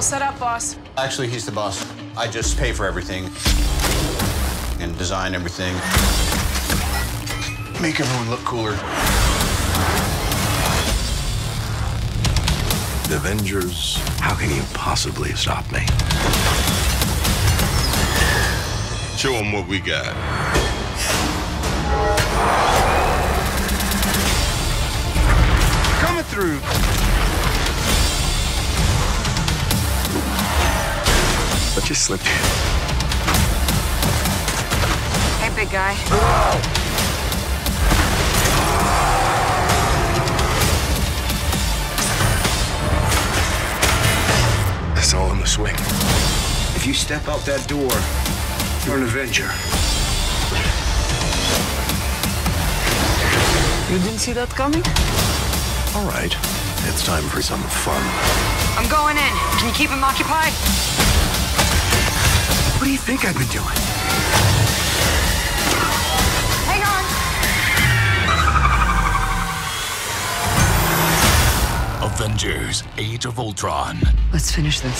All set up, boss. Actually, he's the boss. I just pay for everything and design everything. Make everyone look cooler. The Avengers, how can you possibly stop me? Show them what we got. Coming through. But you slipped. Hey, big guy. It's all in the swing. If you step out that door, you're an Avenger. You didn't see that coming? All right, it's time for some fun. I'm going in. Can you keep him occupied? What do you think I've been doing? Hang on. Avengers: Age of Ultron. Let's finish this.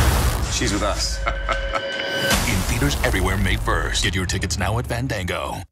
She's with us. In theaters everywhere May 1st. Get your tickets now at Fandango.